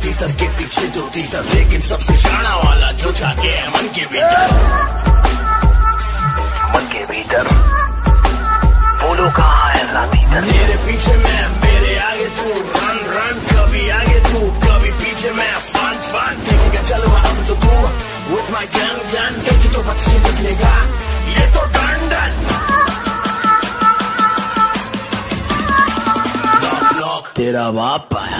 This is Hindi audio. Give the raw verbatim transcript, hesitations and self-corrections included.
तीतर के पीछे दो तीतर, लेकिन सबसे शाना वाला जो जाके है मन के भीतर। मन के भीतर बोलो कहाँ है तीतर। मेरे पीछे मैं, मेरे आगे तू, रन रन, कभी आगे तू कभी पीछे मैं, फन फन ठीक है चलो अब तो तू with my gun gun, एक तो बच के निकलेगा ये तो डन डन। तेरा बाप है